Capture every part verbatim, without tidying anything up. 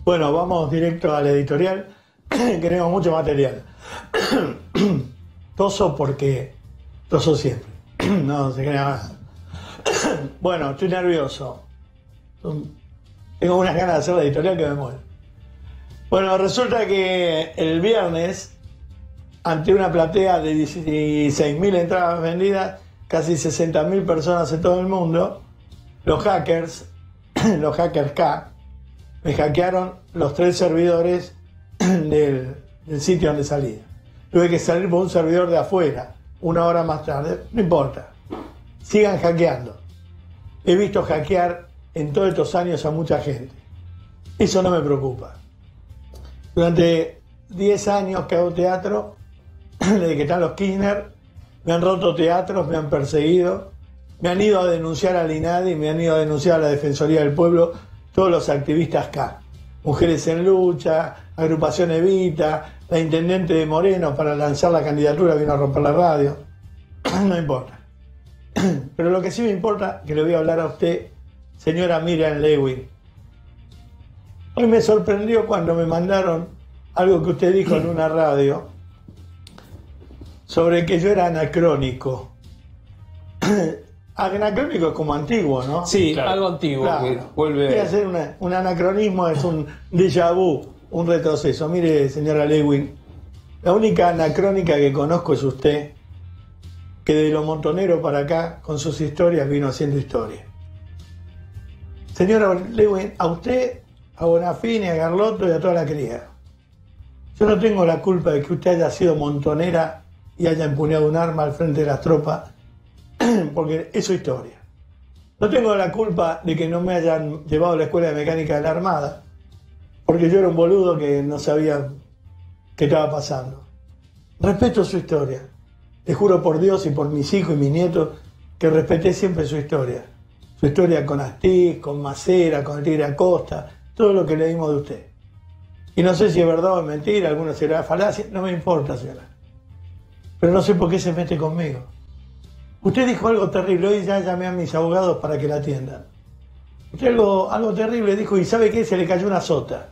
Bueno, vamos directo a la editorial. Queremos mucho material. Toso porque toso siempre. No se crea nada. Bueno, estoy nervioso. Tengo unas ganas de hacer la editorial que me muero. Bueno, resulta que el viernes, ante una platea de dieciséis mil entradas vendidas, casi sesenta mil personas en todo el mundo, los hackers, los hackers K, me hackearon los tres servidores del, del sitio donde salía. Tuve que salir por un servidor de afuera, una hora más tarde. No importa. Sigan hackeando. He visto hackear en todos estos años a mucha gente. Eso no me preocupa. Durante diez años que hago teatro, desde que están los Kirchner, me han roto teatros, me han perseguido, me han ido a denunciar al INADI, me han ido a denunciar a la Defensoría del Pueblo, todos los activistas K. Mujeres en Lucha, Agrupación Evita, la intendente de Moreno para lanzar la candidatura vino a romper la radio. No importa. Pero lo que sí me importa, que le voy a hablar a usted, señora Miriam Lewin. Hoy me sorprendió cuando me mandaron algo que usted dijo en una radio sobre que yo era anacrónico. Anacrónico es como antiguo, ¿no? Sí, claro. Algo antiguo. Claro. Que vuelve... Voy a hacer una, un anacronismo, es un déjà vu, un retroceso. Mire, señora Lewin, la única anacrónica que conozco es usted, que de lo montonero para acá, con sus historias, vino haciendo historia. Señora Lewin, a usted, a Bonafini, a Carlotto y a toda la cría, yo no tengo la culpa de que usted haya sido montonera y haya empuñado un arma al frente de las tropas, porque es su historia. No tengo la culpa de que no me hayan llevado a la escuela de mecánica de la Armada, porque yo era un boludo que no sabía qué estaba pasando. Respeto su historia. Le juro por Dios y por mis hijos y mis nietos que respeté siempre su historia. Su historia con Astiz, con Macera, con el Tigre Acosta, todo lo que leímos de usted. Y no sé si es verdad o es mentira, algunos será falacia, no me importa, señora. Pero no sé por qué se mete conmigo. Usted dijo algo terrible, hoy ya llamé a mis abogados para que la atiendan. Usted algo, algo terrible dijo, y ¿sabe qué? Se le cayó una sota.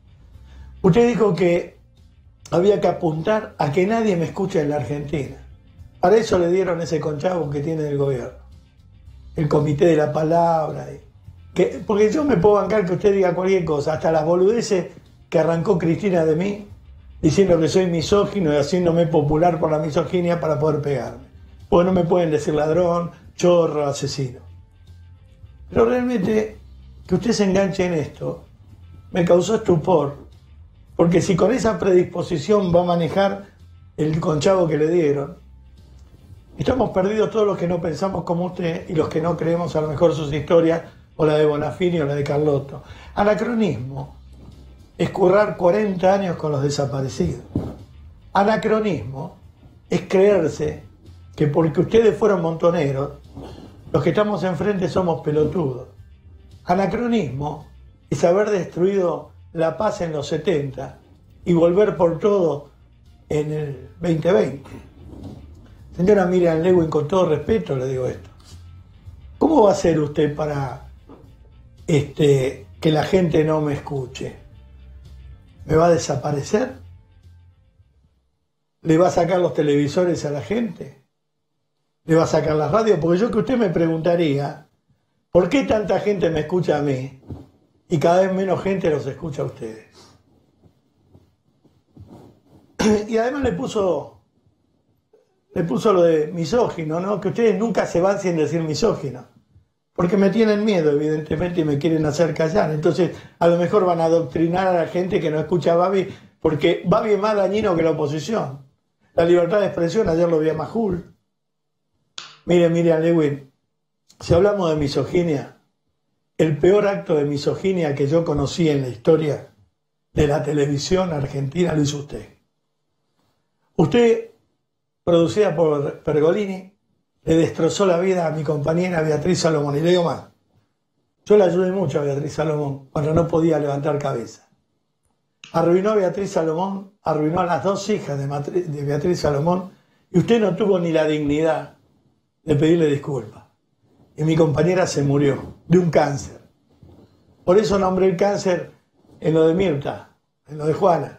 Usted dijo que había que apuntar a que nadie me escuche en la Argentina. Para eso le dieron ese conchavo que tiene el gobierno. El comité de la palabra. Que, porque yo me puedo bancar que usted diga cualquier cosa, hasta las boludeces que arrancó Cristina de mí, diciendo que soy misógino y haciéndome popular por la misoginia para poder pegarme. Porque no me pueden decir ladrón, chorro, asesino. Pero realmente que usted se enganche en esto me causó estupor, porque si con esa predisposición va a manejar el conchavo que le dieron, estamos perdidos todos los que no pensamos como usted y los que no creemos a lo mejor sus historias, o la de Bonafini o la de Carlotto. Anacronismo es currar cuarenta años con los desaparecidos. Anacronismo es creerse que porque ustedes fueron montoneros, los que estamos enfrente somos pelotudos. Anacronismo es haber destruido la paz en los setenta y volver por todo en el veinte veinte. Señora Miriam Lewin, con todo respeto le digo esto. ¿Cómo va a hacer usted para este, que la gente no me escuche? ¿Me va a desaparecer? ¿Le va a sacar los televisores a la gente? ¿Le va a sacar las radios? Porque yo que usted me preguntaría, ¿por qué tanta gente me escucha a mí y cada vez menos gente los escucha a ustedes? Y además le puso, le puso lo de misógino, ¿no? Que ustedes nunca se van sin decir misógino. Porque me tienen miedo, evidentemente, y me quieren hacer callar. Entonces, a lo mejor van a adoctrinar a la gente que no escucha a Babi, porque Babi es más dañino que la oposición. La libertad de expresión, ayer lo vi a Majul. Mire, Miriam Lewin, si hablamos de misoginia, el peor acto de misoginia que yo conocí en la historia de la televisión argentina lo hizo usted. Usted, producida por Pergolini, le destrozó la vida a mi compañera Beatriz Salomón. Y le digo más, yo le ayudé mucho a Beatriz Salomón cuando no podía levantar cabeza. Arruinó a Beatriz Salomón, arruinó a las dos hijas de, Matri- de Beatriz Salomón, y usted no tuvo ni la dignidad de pedirle disculpas. Y mi compañera se murió de un cáncer. Por eso nombré el cáncer en lo de Mirta, en lo de Juana.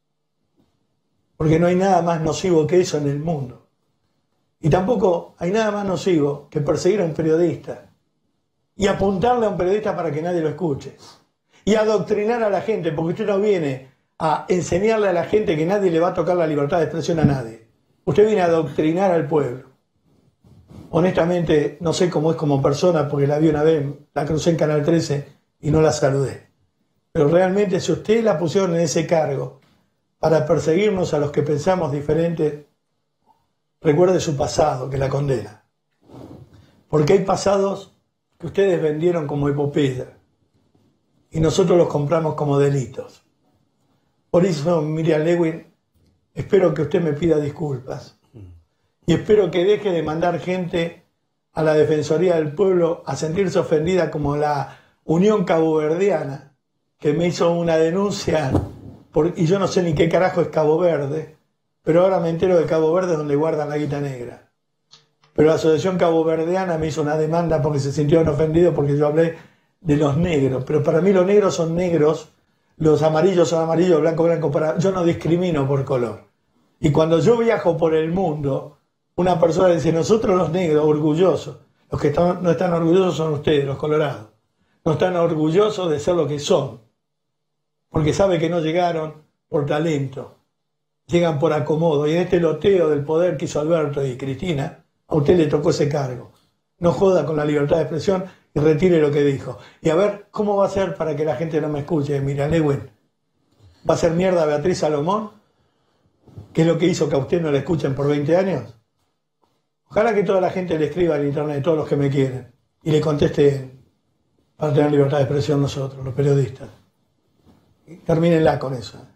Porque no hay nada más nocivo que eso en el mundo. Y tampoco hay nada más nocivo que perseguir a un periodista y apuntarle a un periodista para que nadie lo escuche. Y adoctrinar a la gente, porque usted no viene a enseñarle a la gente que nadie le va a tocar la libertad de expresión a nadie. Usted viene a adoctrinar al pueblo. Honestamente, no sé cómo es como persona, porque la vi una vez, la crucé en Canal trece y no la saludé. Pero realmente, si usted la pusieron en ese cargo para perseguirnos a los que pensamos diferente, recuerde su pasado, que la condena. Porque hay pasados que ustedes vendieron como epopeya y nosotros los compramos como delitos. Por eso, Miriam Lewin, espero que usted me pida disculpas y espero que deje de mandar gente a la Defensoría del Pueblo a sentirse ofendida como la Unión Caboverdiana, que me hizo una denuncia, por, y yo no sé ni qué carajo es Cabo Verde, pero ahora me entero de Cabo Verde donde guardan la guita negra. Pero la Asociación Caboverdiana me hizo una demanda porque se sintieron ofendidos porque yo hablé de los negros. Pero para mí los negros son negros, los amarillos son amarillos, blanco, blanco. Para... Yo no discrimino por color. Y cuando yo viajo por el mundo, una persona dice, nosotros los negros, orgullosos. Los que están, no están orgullosos son ustedes, los colorados. No están orgullosos de ser lo que son. Porque sabe que no llegaron por talento. Llegan por acomodo. Y en este loteo del poder que hizo Alberto y Cristina, a usted le tocó ese cargo. No joda con la libertad de expresión y retire lo que dijo. Y a ver, ¿cómo va a ser para que la gente no me escuche? Mira, Lewin, ¿va a ser mierda Beatriz Salomón? ¿Qué es lo que hizo que a usted no le escuchen por veinte años? Ojalá que toda la gente le escriba en internet, todos los que me quieren, y le conteste para tener libertad de expresión nosotros, los periodistas. Termínenla con eso.